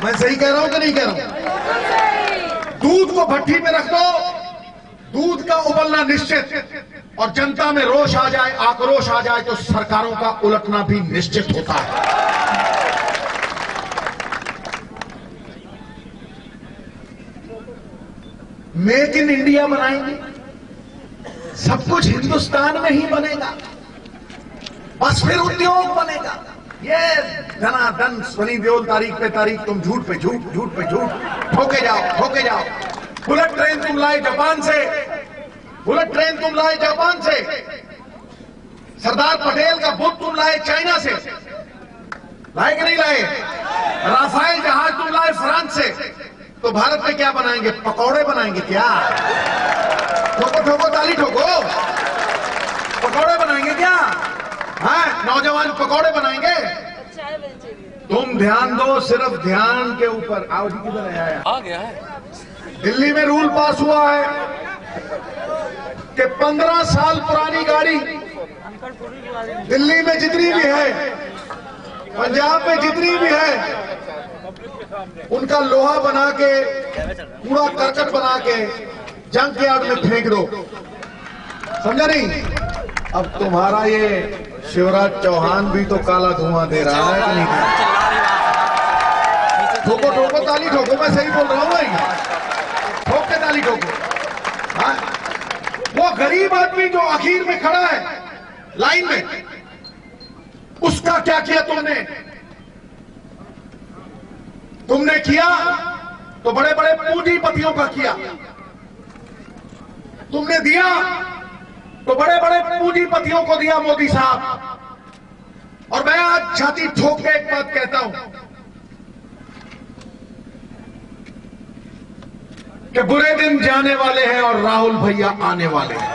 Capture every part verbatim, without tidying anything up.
मैं सही कह रहा हूं कि नहीं कह रहा हूं? दूध को भट्टी में रख दो, दूध का उबलना निश्चित, और जनता में रोष आ जाए, आक्रोश आ जाए, तो सरकारों का उलटना भी निश्चित होता है। मेक इन इंडिया बनाएंगे, सब कुछ हिंदुस्तान में ही बनेगा, बस फिर उद्योग बनेगा। ये धनाधन स्वनी देओल तारीख पे तारीख, तुम झूठ पे झूठ, झूठ पे झूठ ठोके जाओ, ठोके जाओ। बुलेट ट्रेन तुम लाए जापान से, बुलेट ट्रेन तुम लाए जापान से, सरदार पटेल का बुत तुम लाए चाइना से, लाए कि नहीं लाए? राफेल जहाज तुम लाए फ्रांस से, तो भारत में क्या बनाएंगे? पकौड़े बनाएंगे क्या? ठोको ठोको ताली ठोको, पकौड़े बनाएंगे क्या? हाँ, नौजवान पकौड़े बनाएंगे। तुम ध्यान दो सिर्फ ध्यान के ऊपर। आओ जी, किधर आया? आ गया है। दिल्ली में रूल पास हुआ है कि पंद्रह साल पुरानी गाड़ी दिल्ली में जितनी भी है, पंजाब में जितनी भी है, उनका लोहा बना के, कूड़ा करकट बना के जंक यार्ड में फेंक दो। समझा नहीं? अब तुम्हारा ये शिवराज चौहान भी तो काला धुआं दे रहा है कि नहीं? ठोको ठोको ताली ठोको, मैं सही बोल रहा हूं भाई, ठोक के ताली ठोको। हाँ, वो गरीब आदमी जो आखिर में खड़ा है लाइन में, उसका क्या किया तुमने? तुमने किया तो बड़े बड़े पूंजीपतियों का किया, तुमने दिया तो बड़े बड़े पूंजीपतियों को दिया मोदी साहब। और मैं आज छाती ठोक के एक बात कहता हूं कि बुरे दिन जाने वाले हैं और राहुल भैया आने वाले हैं।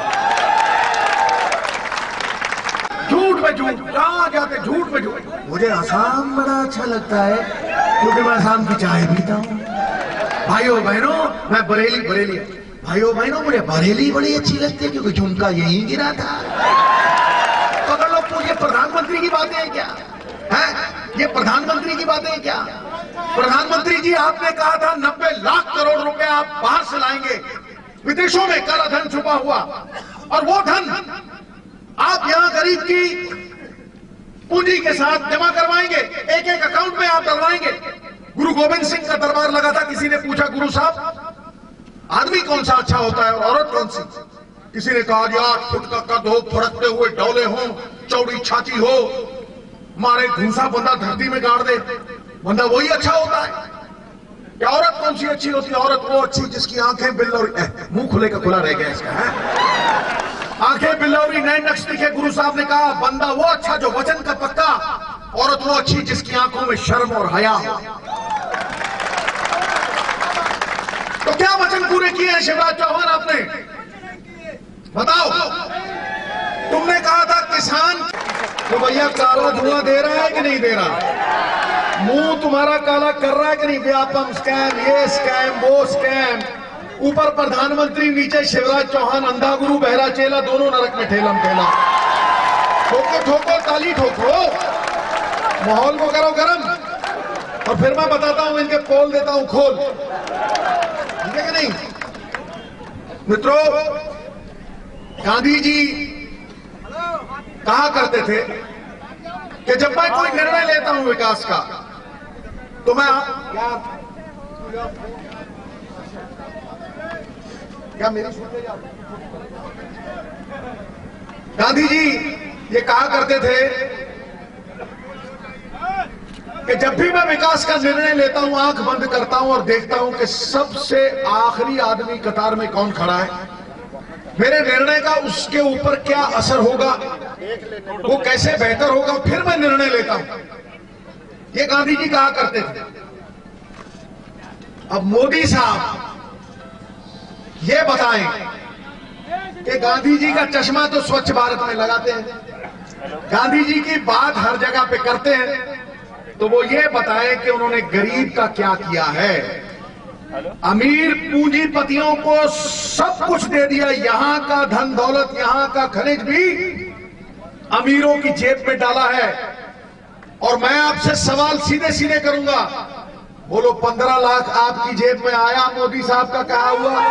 झूठ पे झूठ, कहां जाते झूठ पे झूठ। मुझे आसाम बड़ा अच्छा लगता है क्योंकि मैं आसाम की चाय पीता हूं। भाइयों बहनों, मैं बरेली बरेली भाइयों बहनों, मुझे बरेली बड़ी अच्छी लगती है क्योंकि झुमका यहीं गिरा था। तो अगर लोग पूछे प्रधानमंत्री की बातें हैं क्या? है ये प्रधानमंत्री की बातें हैं क्या? प्रधानमंत्री जी, आपने कहा था नब्बे लाख करोड़ रुपए आप बाहर से लाएंगे, विदेशों में काला धन छुपा हुआ, और वो धन आप यहां गरीब की पूंजी के साथ जमा करवाएंगे, एक एक अकाउंट में आप डलवाएंगे। गुरु गोविंद सिंह का दरबार लगा था, किसी ने पूछा गुरु साहब आदमी कौन सा अच्छा होता है और औरत कौन सी? किसी ने कहा यार फुट का कद हो, फड़कते हुए डौले हो, चौड़ी छाती हो, मारे घूसा बंदा धरती में गाड़ दे, बंदा वही अच्छा होता है क्या? औरत कौन सी अच्छी होती है? औरत वो अच्छी जिसकी आंखें बिल्लौरी, मुंह खुले का खुला रह गया इसका है, आंखें बिल्लौरी, नए नक्श दिखे। गुरु साहब ने कहा बंदा वो अच्छा जो वचन का पक्का, औरत वो अच्छी जिसकी आंखों में शर्म और हया हो। तो क्या वचन पूरे किए हैं शिवराज चौहान आपने? बताओ। तुमने कहा था किसान, तो भैया काला धुआं दे रहा है कि नहीं दे रहा? मुंह तुम्हारा काला कर रहा है कि नहीं? व्यापम स्कैम, ये स्कैम, वो स्कैम, ऊपर प्रधानमंत्री, नीचे शिवराज चौहान, अंधा गुरु बहरा चेला, दोनों नरक में ठेलम ठेला। ठोको ठोको ताली ठोको, माहौल को करो गरम, और फिर मैं बताता हूं, इनके पोल देता हूं खोल, ठीक है कि नहीं? मित्रों, गांधी जी कहा करते थे कि जब मैं कोई निर्णय लेता हूं विकास का, तो मैं क्या क्या मेरी सुनते जाओ। गांधी जी ये कहा करते थे कि जब भी मैं विकास का निर्णय लेता हूं, आंख बंद करता हूं और देखता हूं कि सबसे आखिरी आदमी कतार में कौन खड़ा है, मेरे निर्णय का उसके ऊपर क्या असर होगा, वो कैसे बेहतर होगा, फिर मैं निर्णय लेता हूं। ये गांधी जी कहा करते थे। अब मोदी साहब ये बताएं कि गांधी जी का चश्मा तो स्वच्छ भारत में लगाते हैं, गांधी जी की बात हर जगह पे करते हैं, तो वो ये बताएं कि उन्होंने गरीब का क्या किया है। अमीर पूंजीपतियों को सब कुछ दे दिया, यहां का धन दौलत, यहां का खनिज भी अमीरों की जेब में डाला है। और मैं आपसे सवाल सीधे सीधे करूंगा, बोलो पंद्रह लाख आपकी जेब में आया मोदी साहब का कहा हुआ?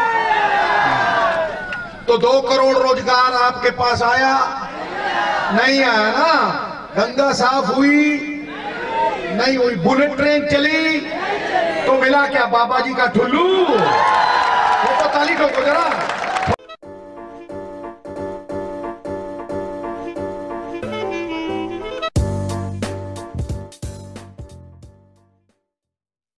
तो दो करोड़ रोजगार आपके पास आया? नहीं आया ना। गंगा साफ हुई? नहीं हुई। बुलेट ट्रेन चली तो मिला क्या बाबा जी का ठुल्लू?